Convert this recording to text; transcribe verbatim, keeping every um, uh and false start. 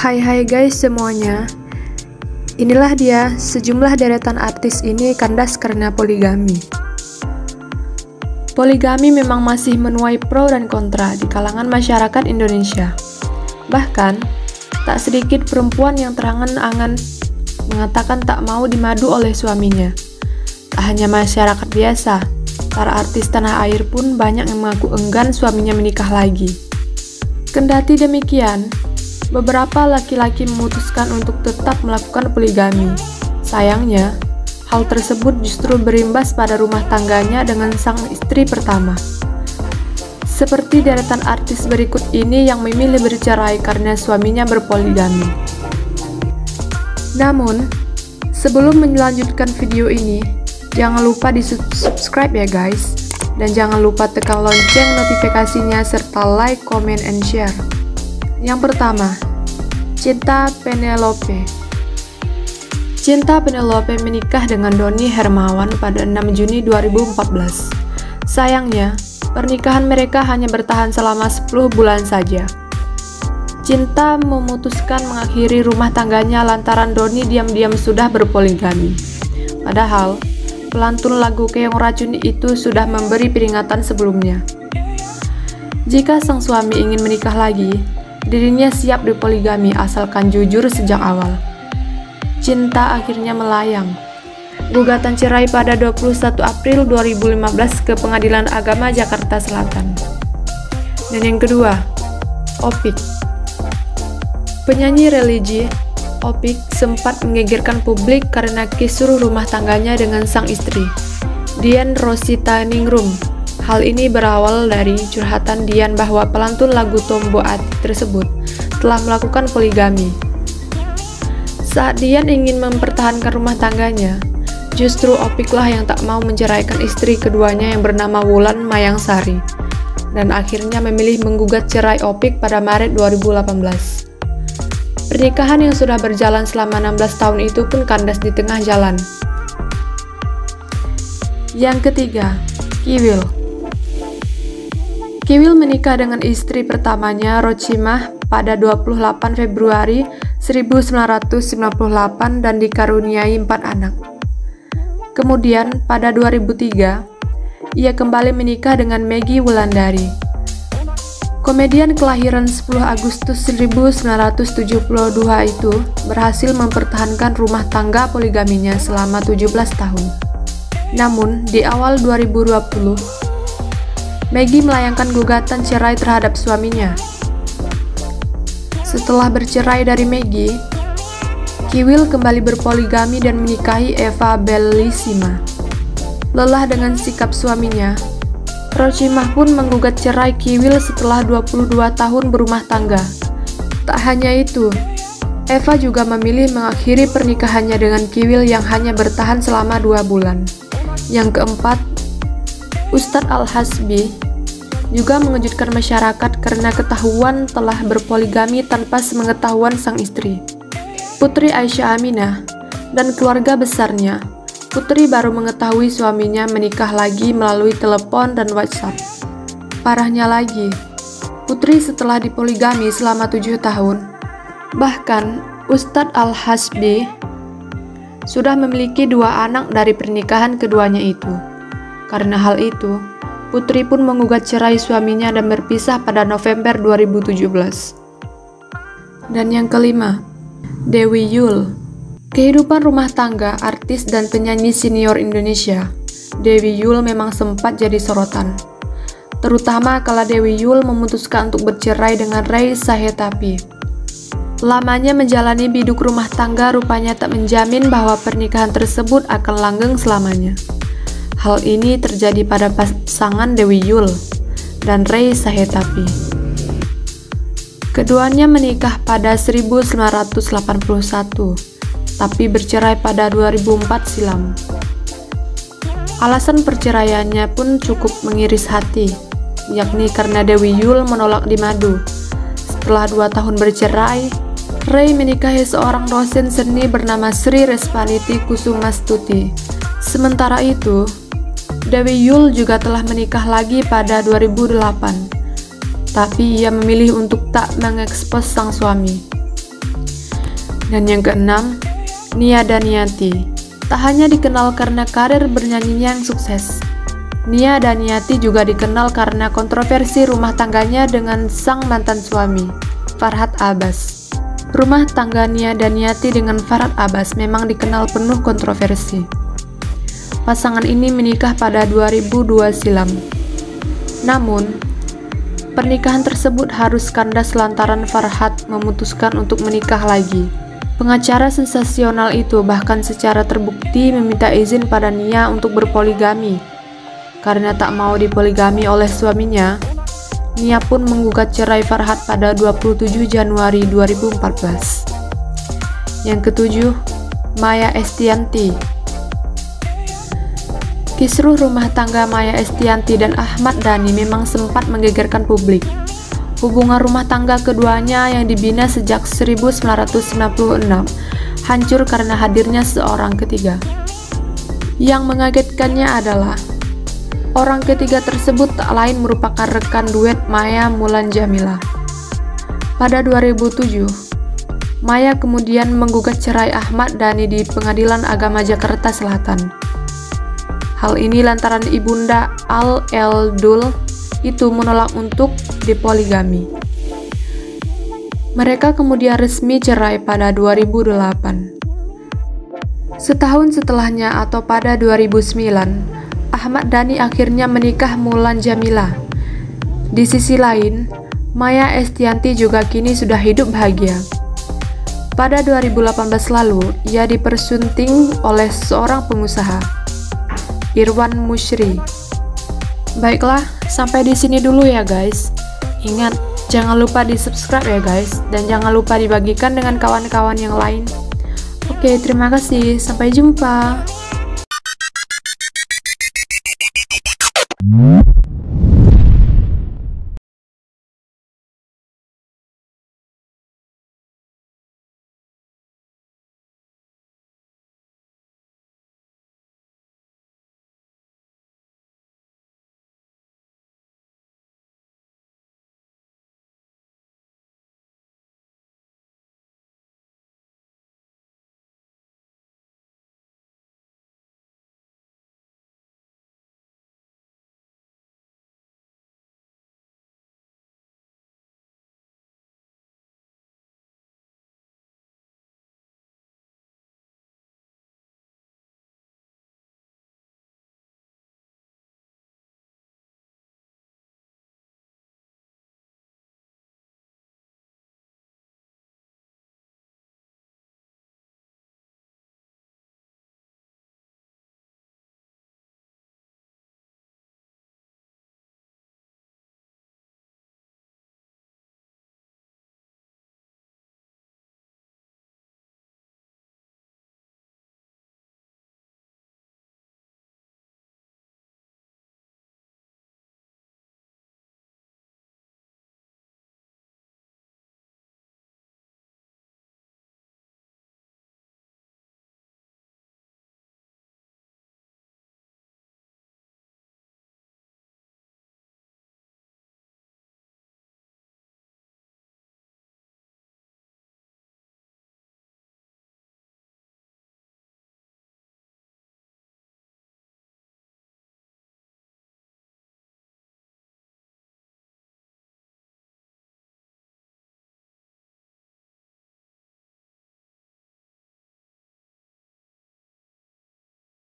Hai hai guys semuanya. Inilah dia sejumlah deretan artis ini kandas karena poligami. Poligami memang masih menuai pro dan kontra di kalangan masyarakat Indonesia. Bahkan, tak sedikit perempuan yang terangan-angan mengatakan tak mau dimadu oleh suaminya. Tak hanya masyarakat biasa, para artis tanah air pun banyak yang mengaku enggan suaminya menikah lagi. Kendati demikian, beberapa laki-laki memutuskan untuk tetap melakukan poligami. Sayangnya, hal tersebut justru berimbas pada rumah tangganya dengan sang istri pertama. Seperti deretan artis berikut ini yang memilih bercerai karena suaminya berpoligami. Namun, sebelum melanjutkan video ini, jangan lupa di subscribe ya guys, dan jangan lupa tekan lonceng notifikasinya serta like, comment, and share. Yang pertama, Cinta Penelope. Cinta Penelope menikah dengan Doni Hermawan pada enam Juni dua ribu empat belas. Sayangnya, pernikahan mereka hanya bertahan selama sepuluh bulan saja. Cinta memutuskan mengakhiri rumah tangganya lantaran Doni diam-diam sudah berpoligami. Padahal, pelantun lagu Keong Racuni itu sudah memberi peringatan sebelumnya. Jika sang suami ingin menikah lagi, dirinya siap dipoligami asalkan jujur sejak awal. Cinta akhirnya melayang. Gugatan cerai pada dua puluh satu April dua ribu lima belas ke Pengadilan Agama Jakarta Selatan. Dan yang kedua, Opik. Penyanyi religi Opik sempat menggegerkan publik karena kisruh rumah tangganya dengan sang istri, Dian Rosita Ningrum. Hal ini berawal dari curhatan Dian bahwa pelantun lagu Tombo Ati tersebut telah melakukan poligami. Saat Dian ingin mempertahankan rumah tangganya, justru Opiklah yang tak mau menceraikan istri keduanya yang bernama Wulan Mayangsari, dan akhirnya memilih menggugat cerai Opik pada Maret dua ribu delapan belas. Pernikahan yang sudah berjalan selama enam belas tahun itu pun kandas di tengah jalan. Yang ketiga, Kiwil. Kiwil menikah dengan istri pertamanya, Rochimah, pada dua puluh delapan Februari seribu sembilan ratus sembilan puluh delapan dan dikaruniai empat anak. Kemudian, pada dua ribu tiga, ia kembali menikah dengan Maggie Wulandari. Komedian kelahiran sepuluh Agustus seribu sembilan ratus tujuh puluh dua itu berhasil mempertahankan rumah tangga poligaminya selama tujuh belas tahun. Namun, di awal dua ribu dua puluh, Maggie melayangkan gugatan cerai terhadap suaminya. Setelah bercerai dari Maggie, Kiwil kembali berpoligami dan menikahi Eva Bellissima. Lelah dengan sikap suaminya, Rochimah pun menggugat cerai Kiwil setelah dua puluh dua tahun berumah tangga. Tak hanya itu, Eva juga memilih mengakhiri pernikahannya dengan Kiwil yang hanya bertahan selama dua bulan. Yang keempat, Ustadz Al-Hasbi juga mengejutkan masyarakat karena ketahuan telah berpoligami tanpa sepengetahuan sang istri. Putri Aisyah Aminah dan keluarga besarnya, Putri baru mengetahui suaminya menikah lagi melalui telepon dan WhatsApp. Parahnya lagi, Putri setelah dipoligami selama tujuh tahun. Bahkan, Ustadz Al-Hasbi sudah memiliki dua anak dari pernikahan keduanya itu. Karena hal itu, Putri pun menggugat cerai suaminya dan berpisah pada November dua ribu tujuh belas. Dan yang kelima, Dewi Yull. Kehidupan rumah tangga artis dan penyanyi senior Indonesia, Dewi Yull memang sempat jadi sorotan. Terutama kala Dewi Yull memutuskan untuk bercerai dengan Ray Sahetapi. Lamanya menjalani biduk rumah tangga rupanya tak menjamin bahwa pernikahan tersebut akan langgeng selamanya. Hal ini terjadi pada pasangan Dewi Yull dan Ray Sahetapi. Keduanya menikah pada seribu sembilan ratus delapan puluh satu, tapi bercerai pada dua ribu empat silam. Alasan perceraiannya pun cukup mengiris hati, yakni karena Dewi Yull menolak dimadu. Setelah dua tahun bercerai, Ray menikahi seorang dosen seni bernama Sri Respaniti Kusumastuti. Sementara itu, Dewi Yull juga telah menikah lagi pada dua ribu delapan, tapi ia memilih untuk tak mengekspos sang suami. Dan yang keenam, Nia Daniati. Tak hanya dikenal karena karir bernyanyinya yang sukses, Nia Daniati juga dikenal karena kontroversi rumah tangganya dengan sang mantan suami, Farhad Abbas. Rumah tangga Nia Daniati dengan Farhad Abbas memang dikenal penuh kontroversi. Pasangan ini menikah pada dua ribu dua silam. Namun, pernikahan tersebut harus kandas lantaran Farhad memutuskan untuk menikah lagi. Pengacara sensasional itu bahkan secara terbukti meminta izin pada Nia untuk berpoligami. Karena tak mau dipoligami oleh suaminya, Nia pun menggugat cerai Farhad pada dua puluh tujuh Januari dua ribu empat belas. Yang ketujuh, Maya Estianty. Kisruh rumah tangga Maya Estianty dan Ahmad Dhani memang sempat menggegerkan publik. Hubungan rumah tangga keduanya yang dibina sejak seribu sembilan ratus sembilan puluh enam hancur karena hadirnya seorang ketiga. Yang mengagetkannya adalah orang ketiga tersebut tak lain merupakan rekan duet Maya Mulan Jamila. Pada dua ribu tujuh, Maya kemudian menggugat cerai Ahmad Dhani di Pengadilan Agama Jakarta Selatan. Hal ini lantaran ibunda Al Eldul itu menolak untuk dipoligami. Mereka kemudian resmi cerai pada dua ribu delapan. Setahun setelahnya atau pada dua ribu sembilan, Ahmad Dhani akhirnya menikah Mulan Jamila. Di sisi lain, Maya Estianty juga kini sudah hidup bahagia. Pada dua ribu delapan belas lalu, ia dipersunting oleh seorang pengusaha, Irwan Musyri. Baiklah, sampai di sini dulu ya guys. Ingat, jangan lupa di-subscribe ya guys, dan jangan lupa dibagikan dengan kawan-kawan yang lain. Oke, terima kasih. Sampai jumpa.